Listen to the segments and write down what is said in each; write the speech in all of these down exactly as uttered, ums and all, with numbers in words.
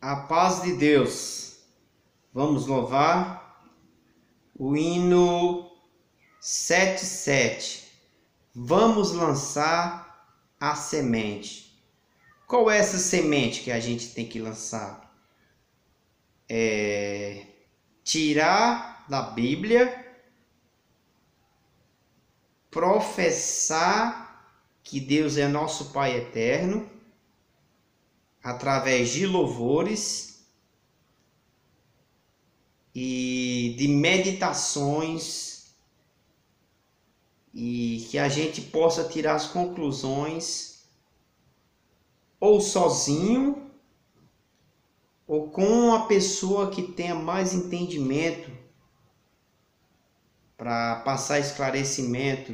A paz de Deus. Vamos louvar o hino setenta e sete. Vamos lançar a semente. Qual é essa semente que a gente tem que lançar? É tirar da Bíblia, professar que Deus é nosso Pai eterno, através de louvores e de meditações, e que a gente possa tirar as conclusões ou sozinho ou com uma pessoa que tenha mais entendimento para passar esclarecimento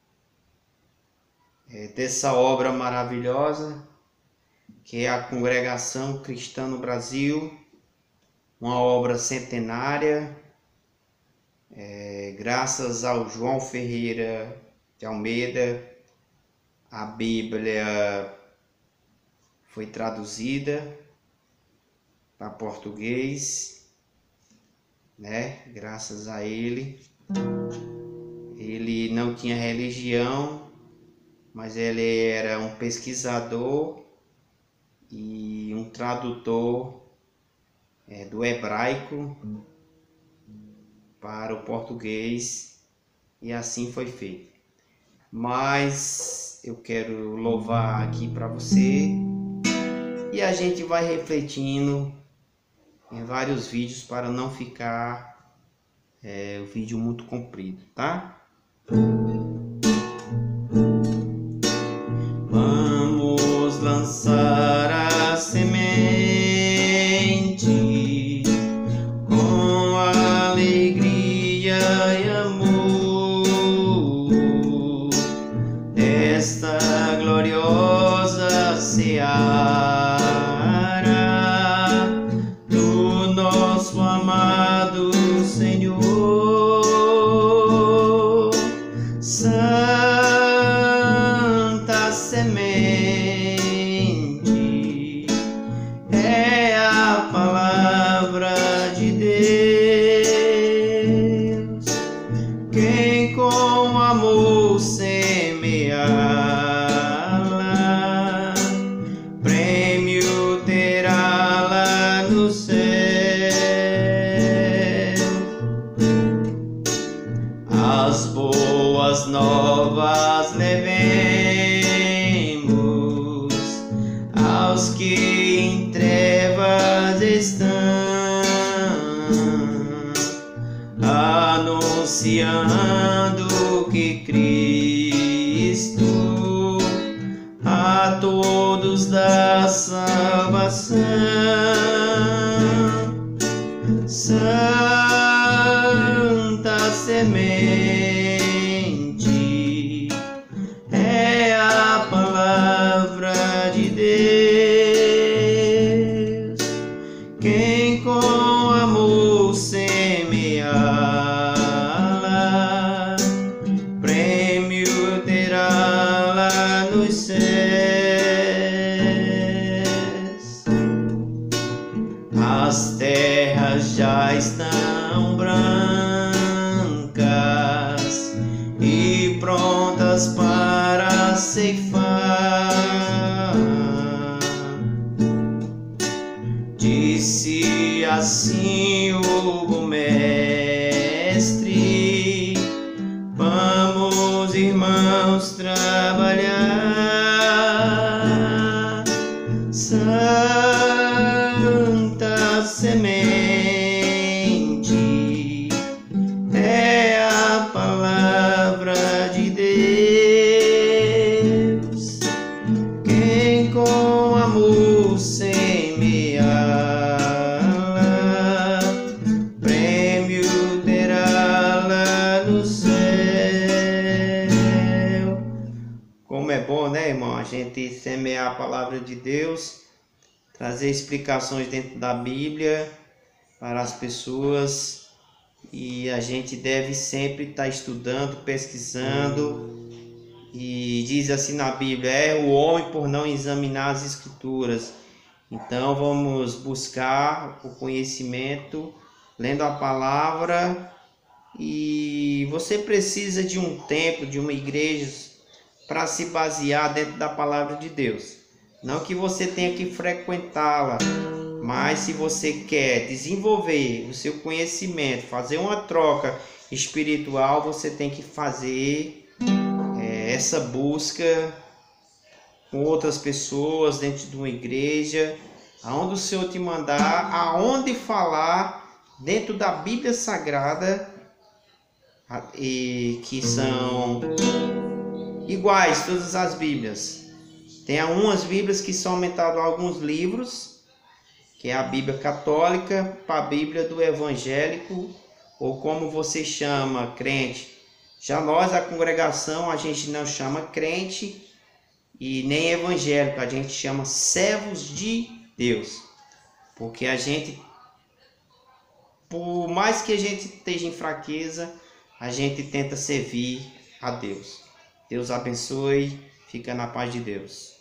é, dessa obra maravilhosa que é a Congregação Cristã no Brasil, uma obra centenária, é, graças ao João Ferreira de Almeida. A Bíblia foi traduzida para português, né? Graças a ele. Ele não tinha religião, mas ele era um pesquisador e um tradutor é, do hebraico para o português, e assim foi feito. Mas eu quero louvar aqui para você, e a gente vai refletindo em vários vídeos para não ficar é, o vídeo muito comprido, tá? Vamos lançar a semente com alegria e amor desta gloriosa seara do nosso amado Senhor. Santa semente é a palavra de Deus. Quem com amor semeá-la, prêmio terá lá no céu. As boas novas levemos aos que em trevas estão, anunciando que Cristo a todos dá salvação. Santa semente é a palavra de Deus. Quem com amor semeá-la, prêmio terá lá nos céus. As terras já estão brancas e prontas para ceifar. Disse assim o bom mestre: vamos, irmãos, trabalhar. Santa semente é a palavra de Deus. Quem com amor semeá-la, prêmio terá lá no céu. Como é bom, né, irmão, a gente semear a palavra de Deus, trazer explicações dentro da Bíblia para as pessoas, e a gente deve sempre estar estudando, pesquisando. E diz assim na Bíblia: é o homem por não examinar as Escrituras. Então vamos buscar o conhecimento lendo a palavra, e você precisa de um templo, de uma igreja para se basear dentro da palavra de Deus. Não que você tenha que frequentá-la, mas se você quer desenvolver o seu conhecimento, fazer uma troca espiritual, você tem que fazer é, essa busca com outras pessoas dentro de uma igreja, aonde o Senhor te mandar, aonde falar dentro da Bíblia Sagrada, e que são iguais todas as Bíblias. Tem algumas Bíblias que são aumentadas a alguns livros, que é a Bíblia Católica para a Bíblia do Evangélico, ou como você chama, crente. Já nós, a congregação, a gente não chama crente e nem evangélico, a gente chama servos de Deus. Porque a gente, por mais que a gente esteja em fraqueza, a gente tenta servir a Deus. Deus abençoe, fica na paz de Deus.